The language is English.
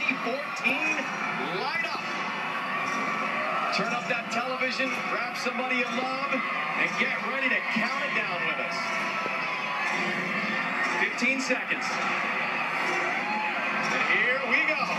2014. Light up. Turn up that television, grab somebody you love, and get ready to count it down with us. 15 seconds. And here we go.